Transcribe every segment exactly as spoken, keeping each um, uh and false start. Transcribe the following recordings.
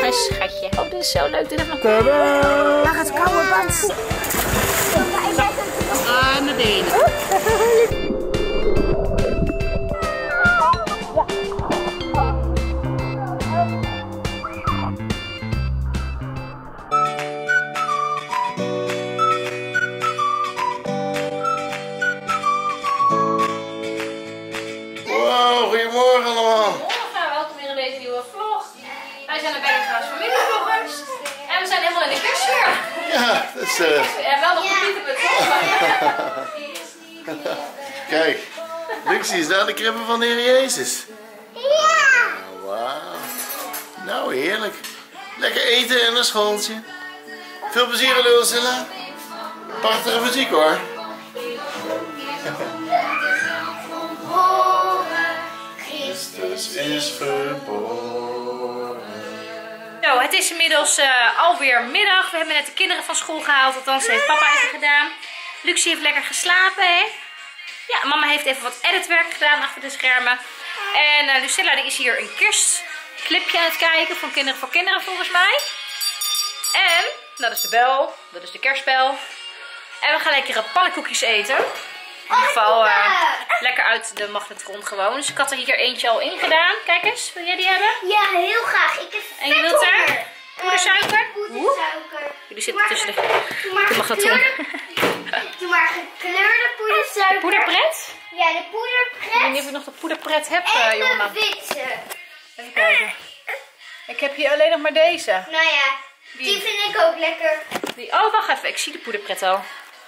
mijn schatje. Oh, dit is zo leuk. Dit heeft nog... Tadaa! Lag het koude band. Ah, naar beneden. Wow, goedemorgen allemaal. Goedemorgen, welkom weer in deze nieuwe vlog. Wij zijn de Bennegraas familievloggers. En we zijn helemaal in de kerstsfeer. Ja, dat is... Uh... En wel nog een pieter met Kijk, Luxie is daar de kribben van de Heer Jezus. Ja! Wauw. Nou, heerlijk. Lekker eten en een schooltje. Veel plezier, Lucilla. Prachtige muziek hoor. Christus is geboren. Zo, het is inmiddels uh, alweer middag. We hebben net de kinderen van school gehaald. Althans, heeft papa even gedaan. Luxie heeft lekker geslapen, hè? Ja, mama heeft even wat editwerk gedaan achter de schermen. En uh, Lucilla die is hier een kerstclipje aan het kijken. Van Kinderen voor Kinderen volgens mij. En, dat is de bel. Dat is de kerstbel. En we gaan lekkere pannenkoekjes eten. In ieder geval uh, lekker uit de magnetron gewoon. Dus ik had er hier eentje al in gedaan. Kijk eens, wil jij die hebben? Ja, heel graag. Ik heb En je wilt er poedersuiker? Poedersuiker. Jullie zitten tussen de, de magnetron. Doe maar gekleurde poedersuiker. Poederpret? Ja, de Ik weet poederpret. niet of ik nog de poederpret heb, uh, En jongen. de witte. Even kijken. Ik heb hier alleen nog maar deze. Nou ja, die vind ik ook lekker. Die, oh, wacht even. Ik zie de poederpret al.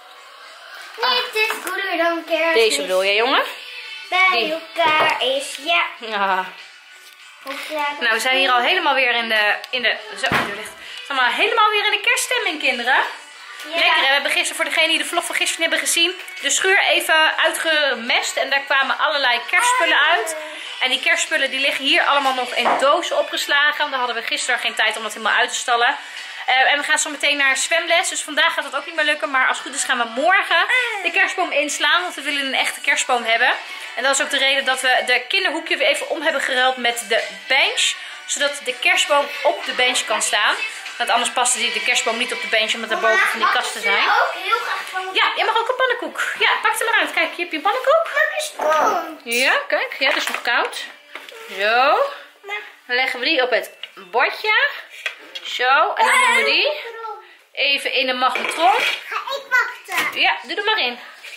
Niet is goeder dan kerst. Deze bedoel je, jongen? Bij Die. elkaar is, ja. Ja. Hoe klaar- Nou, we zijn hier al helemaal weer in de... In de zo, er ligt. We zijn maar helemaal weer in de kerststemming, kinderen. Ja. Lekker, hè? We hebben gisteren, voor degenen die de vlog van gisteren hebben gezien, de schuur even uitgemest. En daar kwamen allerlei kerstspullen uit. En die kerstspullen die liggen hier allemaal nog in dozen opgeslagen. Want daar hadden we gisteren geen tijd om dat helemaal uit te stallen. Uh, en we gaan zo meteen naar zwemles. Dus vandaag gaat dat ook niet meer lukken. Maar als het goed is gaan we morgen de kerstboom inslaan. Want we willen een echte kerstboom hebben. En dat is ook de reden dat we de kinderhoekje weer even om hebben geruild met de bench. Zodat de kerstboom op de bench kan staan. Want anders past die de kerstboom niet op de bench. Omdat er boven van die kasten zijn. ook heel graag van Ja, je mag ook een pannenkoek. Ja, pak hem maar uit. Kijk, je hebt je pannenkoek. de Ja, kijk. Ja, dat is nog koud. Zo. Dan leggen we die op het bordje. Zo. En dan doen we die even in de magnetron. Ga ik wachten. Ja, doe er maar in.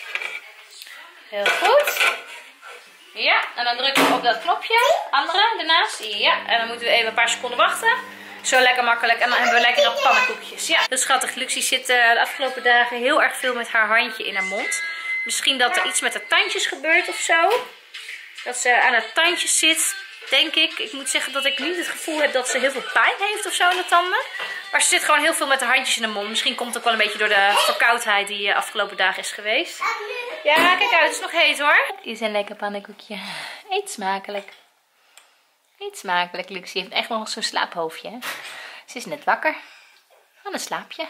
Heel goed. Ja, en dan drukken we op dat knopje. Andere, daarnaast. Ja, en dan moeten we even een paar seconden wachten. Zo lekker makkelijk. En dan hebben we lekkere pannenkoekjes. Ja, dat is schattig. Luxie zit uh, de afgelopen dagen heel erg veel met haar handje in haar mond. Misschien dat er iets met haar tandjes gebeurt of zo. Dat ze aan haar tandjes zit, denk ik. Ik moet zeggen dat ik niet het gevoel heb dat ze heel veel pijn heeft of zo in de tanden. Maar ze zit gewoon heel veel met haar handjes in de mond. Misschien komt het ook wel een beetje door de verkoudheid die de afgelopen dagen is geweest. Ja, kijk uit. Het is nog heet hoor. Dit is een lekker pannenkoekje. Eet smakelijk. Eet smakelijk. Luxie heeft echt nog zo'n slaaphoofdje. Hè? Ze is net wakker. Van een slaapje.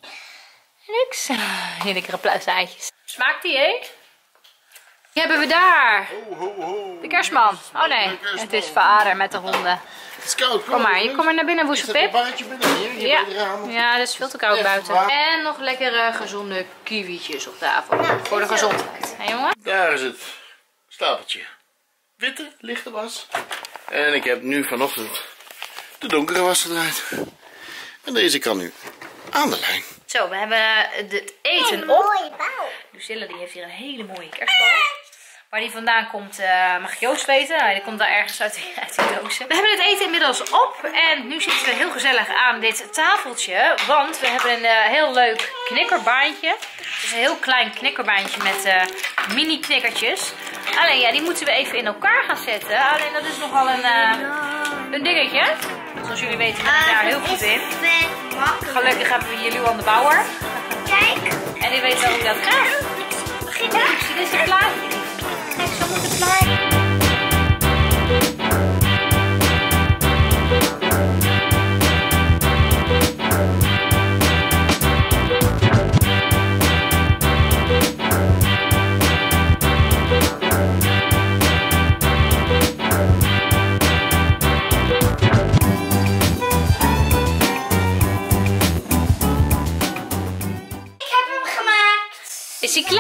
Lux. Hier lekkere pluisaatjes. Smaakt die, hè? Die hebben we daar. Ho, ho, ho. De kerstman. Oh nee, het is vader met de honden. Het is koud. Kom maar, je kom maar naar binnen, Is dat een Woeselpip. barretje binnen hier? Hier Ja. bij het raam? Ja, het is veel te koud Echt buiten. waar? En nog lekkere gezonde kiwietjes op tafel. Voor de gezondheid. Hé jongen? Daar is het stapeltje. Witte, lichte was. En ik heb nu vanochtend de donkere was eruit. En deze kan nu aan de lijn. Zo, we hebben het eten op. Mooie bouw. Lucilla die heeft hier een hele mooie kerstbal. Waar die vandaan komt uh, mag Joost weten. Nou, die komt daar ergens uit die, uit die dozen. We hebben het eten inmiddels op. En nu zitten we heel gezellig aan dit tafeltje. Want we hebben een uh, heel leuk knikkerbaantje. Dus een heel klein knikkerbaantje met uh, mini knikkertjes. Alleen ja, die moeten we even in elkaar gaan zetten. Alleen dat is nogal een, uh, een dingetje. Zoals jullie weten ben ik daar heel goed in. Gelukkig hebben we hier Luan de Bouwer. Kijk. En die weet wel hoe dat gaat. Begin maar, dit is het klaar. Kijk, zo moet het klaar.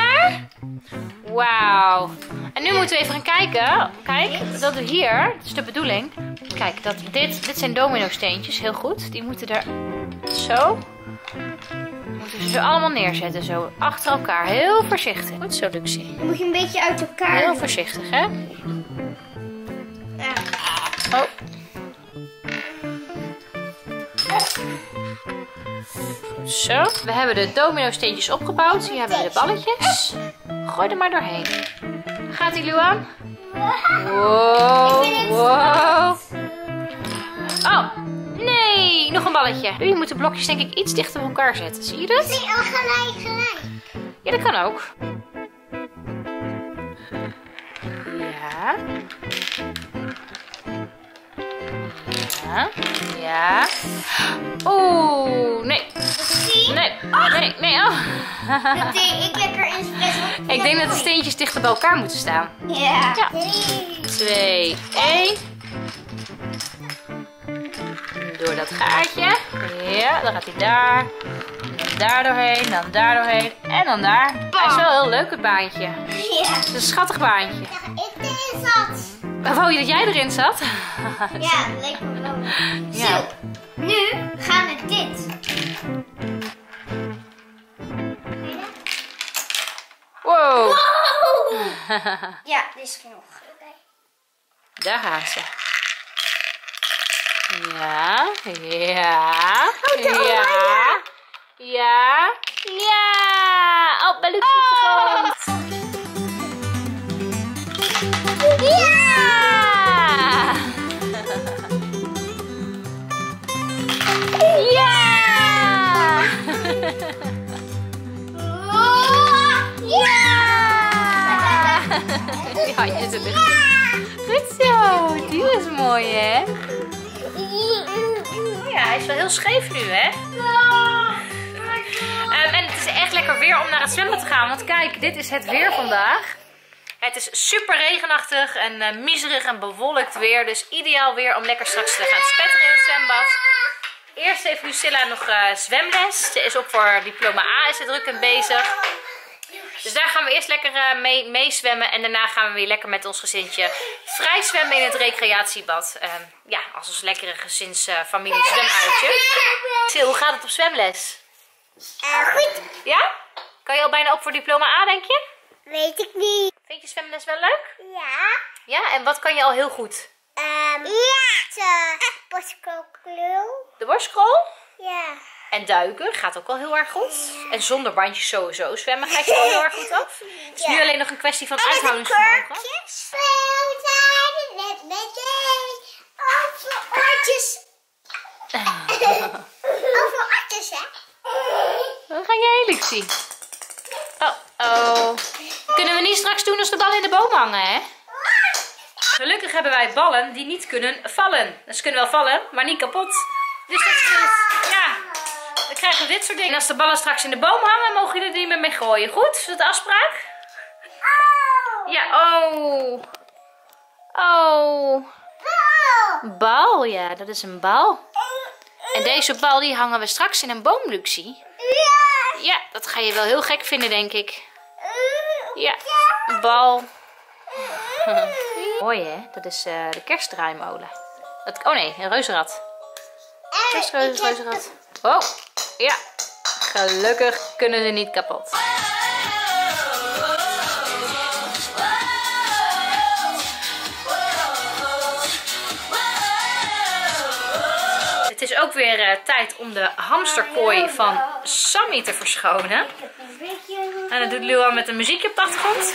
klaar? Wauw. En nu moeten we even gaan kijken. Kijk, dat we hier, dat is de bedoeling. Kijk, dat dit, dit zijn domino steentjes, heel goed. Die moeten er zo. Moeten ze er allemaal neerzetten, zo achter elkaar. Heel voorzichtig. Goed zo, Luxie. Dan moet je een beetje uit elkaar Heel doen. voorzichtig, hè? Ja. Oh. Zo. We hebben de domino steentjes opgebouwd. Hier hebben we de balletjes. Gooi er maar doorheen. Gaat die, Luan? Wow. Wow. Oh. Nee. Nog een balletje. Je moet de blokjes denk ik iets dichter op elkaar zetten. Zie je dat? Nee, al gelijk, gelijk. Ja, dat kan ook. Ja. Ja. Ja. Oeh, nee. Zie? Nee. Nee, nee. Oh. Dat deed ik lekker in zijn Ik denk dat de steentjes dichter bij elkaar moeten staan. Ja. Ja. Twee, één. Door dat gaatje. Ja, dan gaat hij daar. Dan daar doorheen, dan daar doorheen. En dan daar. Hij is wel een heel leuk het baantje. Ja. Het is een schattig baantje. Ik erin zat. Wou je dat jij erin zat? Ja, dat leek me wel. Ja. Zo, nu gaan we dit. Wow. Oh! Ja, dit is genoeg. Oké. Daar gaan ze. Ja, ja, ja, ja, ja. Oh, bij Luxie op de grond. Ja! Ja! Ja! Die handjes in de lucht. Goed zo, die is mooi, hè? Ja, hij is wel heel scheef nu, hè? Um, en het is echt lekker weer om naar het zwembad te gaan. Want kijk, dit is het weer vandaag. Het is super regenachtig en uh, miserig en bewolkt weer. Dus ideaal weer om lekker straks te gaan spetteren in het zwembad. Eerst heeft Lucilla nog uh, zwemles. Ze is ook voor diploma A, is ze druk en bezig. Dus daar gaan we eerst lekker uh, mee, mee zwemmen. En daarna gaan we weer lekker met ons gezinnetje vrij zwemmen in het recreatiebad. Uh, ja, als ons lekkere gezins uh, familie zwemuitje. Sil, hoe gaat het op zwemles? Uh, goed. Ja? Kan je al bijna op voor diploma A, denk je? Weet ik niet. Vind je zwemles wel leuk? Ja. Ja, en wat kan je al heel goed? Um, ja. De borstkoolklul. De borstkrol? Ja. En duiken gaat ook al heel erg goed. En zonder bandjes sowieso zwemmen ga je al heel erg goed af. Het is nu alleen nog een kwestie van uithoudingsvermogen. Kurkjes. We zijn net met de over oortjes. Over oortjes, hè? Dan ga jij, Luxie. Oh, oh. Kunnen we niet straks doen als de ballen in de boom hangen, hè? Gelukkig hebben wij ballen die niet kunnen vallen. Dus ze kunnen wel vallen, maar niet kapot. Dus dat scheelt. Ja. Dan krijgen we dit soort dingen. En als de ballen straks in de boom hangen, mogen jullie er niet meer mee gooien. Goed? Is dat de afspraak? Ja, oh. Oh. Bal, ja, dat is een bal. En deze bal die hangen we straks in een boom, Luxie. Ja, dat ga je wel heel gek vinden, denk ik. Ja, een bal. Mooi, hè? Dat is uh, de kerstdraaimolen. Dat, oh nee, een reuzenrad. Kerstreuzen, reuzenrad. Oh, ja. Gelukkig kunnen ze niet kapot. Het is ook weer uh, tijd om de hamsterkooi van Sammy te verschonen. En dat doet Luan met een muziekje op de achtergrond.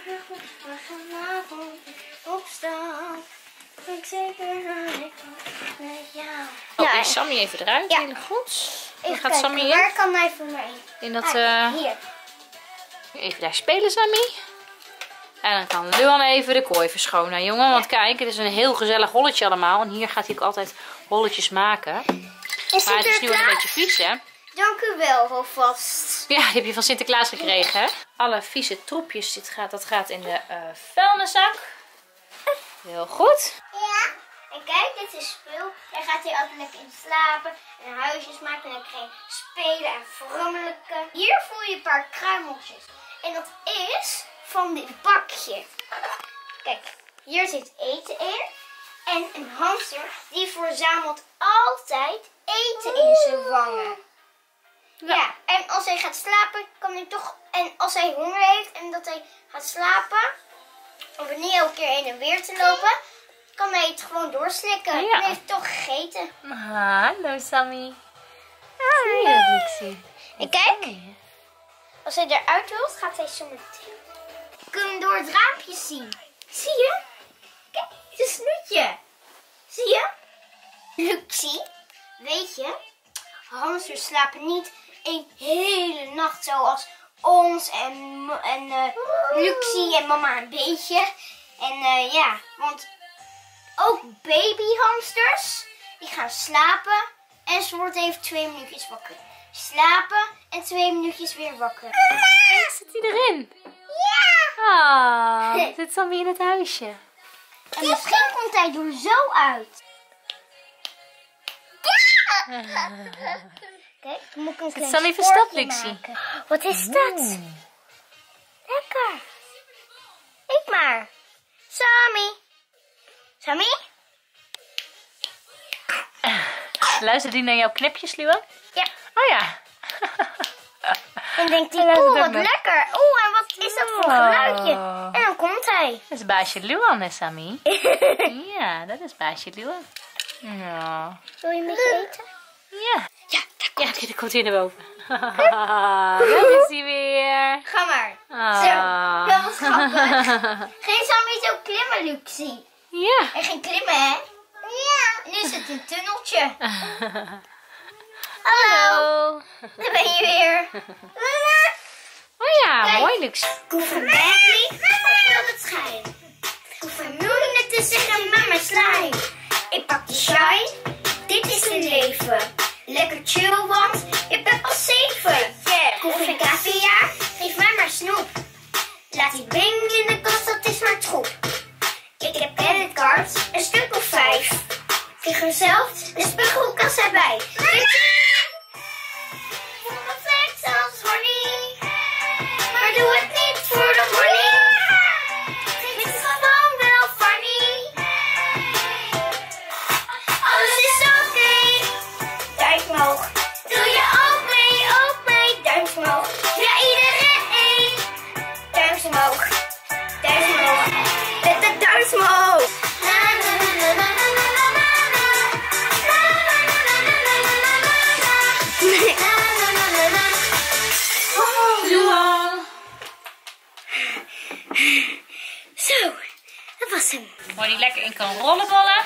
Oh, en Sammy even eruit. Ja. Heel goed. Dan Even gaat kijken, Sammy in. waar kan hij voor mij in? In dat, Ah, uh, hier. even daar spelen, Sammy. En dan kan Luan even de kooi verschonen, jongen. Want kijk, het is een heel gezellig holletje allemaal. En hier gaat hij ook altijd holletjes maken. Maar het is nu wel een beetje vies, hè? Dank u wel, alvast. Ja, die heb je van Sinterklaas gekregen, hè? Alle vieze troepjes, dit gaat, dat gaat in de uh, vuilniszak. Heel goed. Ja. En kijk, dit is spul. Daar gaat hij altijd lekker in slapen. En huisjes maken. En dan krijg je spelen en frummelijke. Hier voel je een paar kruimeltjes. En dat is van dit bakje. Kijk, hier zit eten in. En een hamster die verzamelt altijd eten in zijn wangen. Ja. Ja, en als hij gaat slapen, kan hij toch... En als hij honger heeft en dat hij gaat slapen... Of niet elke keer heen en weer te lopen... Kan hij het gewoon doorslikken. Ja. En hij heeft toch gegeten. Hallo Sammy. Hi, Lixie. En kijk. Als hij eruit wilt, gaat hij zo meteen. Je kunt hem door het raampje zien. Zie je? Kijk, het is een snoetje. Zie je? Luxie, weet je, hamsters slapen niet een hele nacht zoals ons en, en uh, Luxie en mama een beetje. En uh, ja, want ook babyhamsters, die gaan slapen en ze wordt even twee minuutjes wakker. Slapen en twee minuutjes weer wakker. Ja, zit hij erin? Ja! Ah, zit Sammy in het huisje. En misschien komt hij er zo uit. Kijk, dan moet ik een klein Sammy verstopt, spoortje Lixie. maken. Wat is dat? Lekker. Eet maar. Sammy. Sammy? Luistert hij naar jouw knipjes, Luan? Ja. Oh ja. Dan denkt hij, Ja, dat oeh, is wat ook nog. lekker. Oeh, en wat is dat voor Oh. geluidje? En dan komt hij. Dat is baasje Luan, hè Sammy? Ja, dat is baasje Luan. Ja. Wil je een beetje eten? Ja. Ja, ja, kijk, dan komt hij naar boven. Daar is hij weer. Ga maar. Ah. Zo, dat was grappig. Geen Sammy zo klimmen, Luxie. Ja. En geen klimmen, hè? Ja. Nu is het een tunneltje. Hallo. Daar ben je weer. Oh ja, Kijk. mooi Lux. Ik hoef een Bentley, ik wil het schijn. Ik hoef een miljoen te zeggen, mama slime. Ik pak de shine, dit is het leven. Lekker chill, want ik ben pas zeven. Yeah. Ik hoef een caviar, geef mij maar snoep. Laat die bing in de kast, dat is maar troep. Ik heb creditcards, een stuk of vijf. Ik krijg er zelf de spiegelkassa bij. Flex als honey. Maar doe het niet voor de money. Het is gewoon wel funny. Alles is oké. Duim omhoog. Doe je ook mee, ook mee. Duim omhoog. Ja, iedereen. Duim omhoog. Duim omhoog. Met de duim omhoog. Na, na, na, na, na, na, na, na, na. Na, na, na, na, na, na, na, na, na. Na, na, na, na, na. Luan. Zo, dat was hem. Waar die lekker in kan rollenbollen.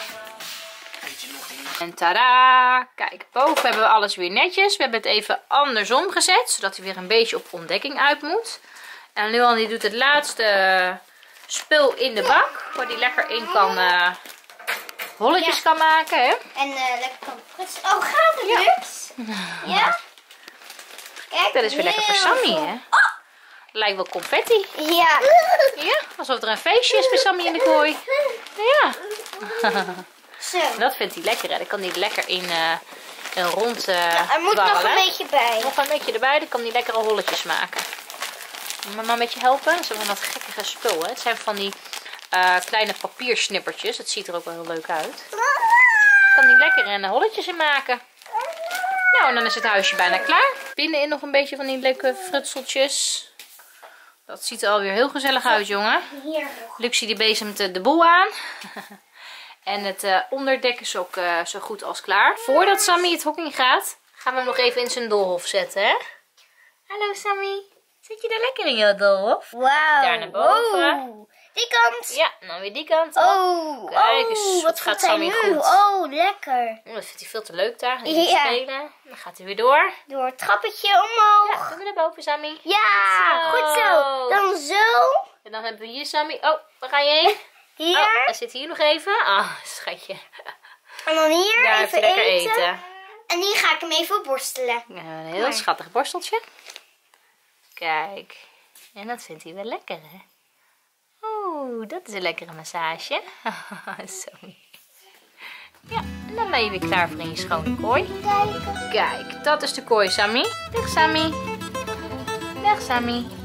En tada! Kijk, boven hebben we alles weer netjes. We hebben het even andersom gezet, zodat hij weer een beetje op ontdekking uit moet. En Luan die doet het laatste spul in de bak, waar hij lekker in kan uh, holletjes Ja. kan maken. Hè? En uh, lekker kan prutsen. Oh, gaat het, Lux? Ja? Kijk, Dat is weer lekker voor heel Sammy, veel. hè? Lijkt wel confetti. Ja. Ja, alsof er een feestje is bij Sammy in de kooi. Ja. Zo. Dat vindt hij lekker, hè? Dan kan hij lekker in uh, een rond uh, Er moet nog dwarrelen. een beetje bij. Nog een beetje erbij, dan kan hij lekkere rolletjes maken. Mama een beetje helpen. Zo van dat gekkige spul, hè? Het zijn van die uh, kleine papiersnippertjes. Het ziet er ook wel heel leuk uit. Kan hij lekker een holletjes in maken. Nou, en dan is het huisje bijna klaar. Binnenin nog een beetje van die leuke frutseltjes. Dat ziet er alweer heel gezellig uit, jongen. Hier nog. Luxie die bezemt de boel aan. En het uh, onderdek is ook uh, zo goed als klaar. Voordat Sammy het hok in gaat, gaan we hem nog even in zijn doolhof zetten, hè? Hallo Sammy. Zit je er lekker in je doolhof? Wauw. Daar naar boven. Oh, die kant. Ja, dan weer die kant op. Oh, Kijk eens, oh, wat wat gaat gaat hij Sammy nu? goed. Oh, lekker. Oh, dat vindt hij veel te leuk daar. Hij wil Ja. spelen. Dan gaat hij weer door. Door het trappetje omhoog. Ja, dan weer naar boven, Sammy. Ja, Zo. goed zo. Dan zo. En dan hebben we hier Sammy. Oh, waar ga je heen? Hier. Oh, hij zit hier nog even. Ah, schatje. En dan hier Daar heeft even hij lekker eten. eten. En hier ga ik hem even borstelen. Ja, een heel Maar- schattig borsteltje. Kijk. En dat vindt hij wel lekker, hè? Oeh, dat is een lekkere massage. Zo. Ja, en dan ben je weer klaar voor in je schone kooi. Kijken. Kijk, dat is de kooi, Sammy. Dag, Sammy. Dag, Sammy.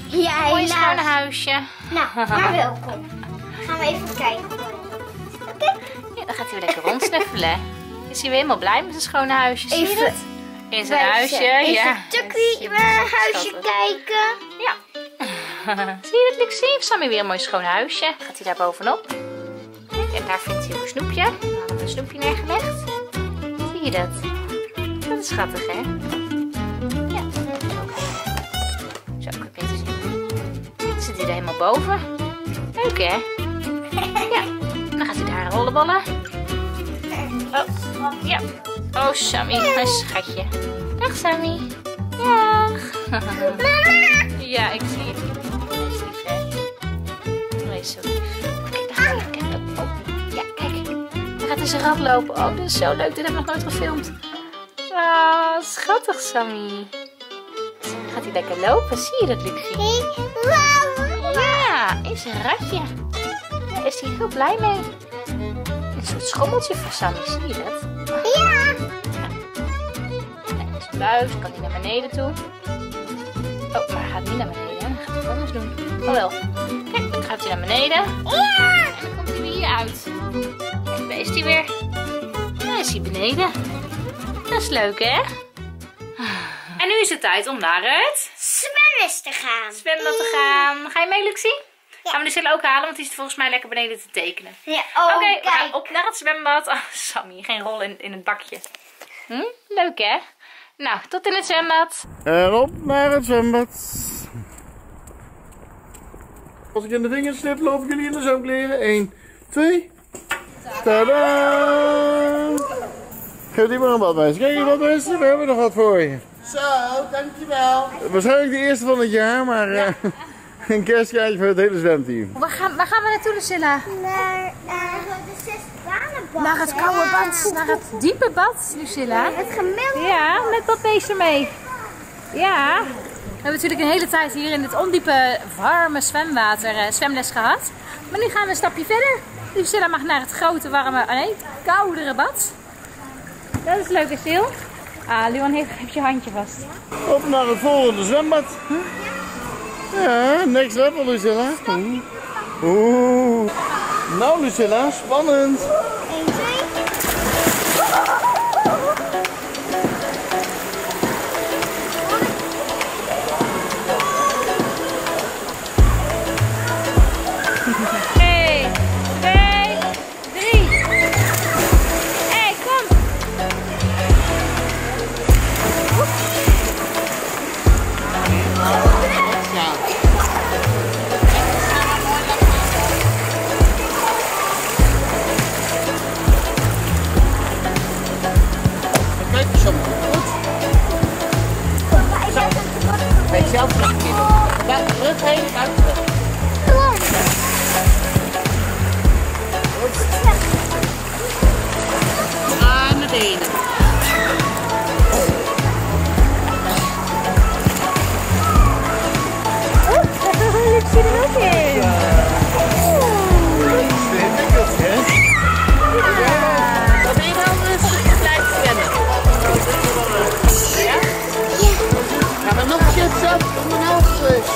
Ja, Mooi helaas. schone huisje. Nou, maar welkom. Gaan we even kijken. Oké. Ja, dan gaat hij weer lekker rondsnuffelen. Is hij weer helemaal blij met zijn schone huisje? Zie je Even dat? In zijn huisje, Even ja. Tukkie naar haar huisje Schattig. kijken. Ja. Zie je dat, Luxie? Heeft Sammy weer een mooi schoon huisje. Gaat hij daar bovenop? Kijk, en daar vindt hij ook een snoepje. Dan hadden we een snoepje neergelegd. Zie je dat? Dat is schattig, hè? Ja. Zo, kan je het zien. Dan zit hij er helemaal boven. Leuk, hè? Ja. Dan gaat hij daar rollenballen. Oh, ja. Oh, Sammy, een schatje. Dag, Sammy. Dag. Ja, ik zie het. Hij is lief, hè? Hij is zo lief. Kijk, daar gaat hij. Kijk, oh. Ja, kijk. Daar gaat hij zijn rad lopen. Oh, dat is zo leuk. Dit heb ik nog nooit gefilmd. Ah, schattig, Sammy. Gaat hij lekker lopen? Zie je dat, Luxie? Ja, in zijn radje. Daar is hij heel blij mee. Een soort schommeltje voor Sammy, zie je dat? Ja. En in zijn buis kan hij naar beneden toe. Oh, maar hij gaat niet naar beneden. Hij gaat het anders doen. Oh wel. Kijk, dan gaat hij naar beneden. Ja. En dan komt hij weer hier uit. Kijk, daar is hij weer. Daar is hij beneden. Dat is leuk, hè? En nu is het tijd om naar het Zwemles te gaan. zwembad te gaan. Ga je mee, Luxie? Gaan we de Lucilla ook halen, want die zit volgens mij lekker beneden te tekenen. Ja, oh, Oké, we kijk. gaan op naar het zwembad. Oh, Sammy, geen rol in, in het bakje. Hm? Leuk, hè? Nou, tot in het zwembad. En op naar het zwembad. Als ik in de vingers slip, lopen jullie in de zwemkleren. één, twee. Tadaa! Geef die maar een badmeisje. Kijk, badmeisje, we hebben nog wat voor je. Zo, dankjewel. Waarschijnlijk de eerste van het jaar, maar uh, een kerstkaartje voor het hele zwemteam. Waar gaan, waar gaan we naartoe, Lucilla? Naar uh, de zes banenbad. Naar het koude bad. Naar het diepe bad, Lucilla. Het gemiddelde. Ja, met badbeest mee. Ja. We hebben natuurlijk een hele tijd hier in het ondiepe, warme zwemwater uh, zwemles gehad. Maar nu gaan we een stapje verder. Lucilla mag naar het grote, warme, nee, koudere bad. Dat is leuk, is Sil? Ah, Luan heeft, heeft je handje vast. Op naar het volgende zwembad. Ja, next level, Lucilla. Oeh. Oeh. Nou, Lucilla, spannend. één, twee. één, twee, drie. Hé, kom. Kijk eens zo goed. Weet je zelf nog een keer doen. Buiten terug heen, buiten terug. Aan de benen. Ik zie er ook in. Ingewikkeld, hè? Ja. Dat ben je wel rustig blijven zwemmen. Ja? Gaan we nog shit op om een half terug.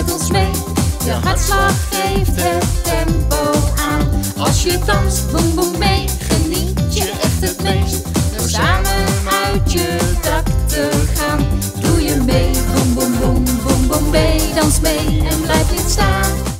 met ons mee. Je hartslag geeft het tempo aan. Als je danst, boem boem mee.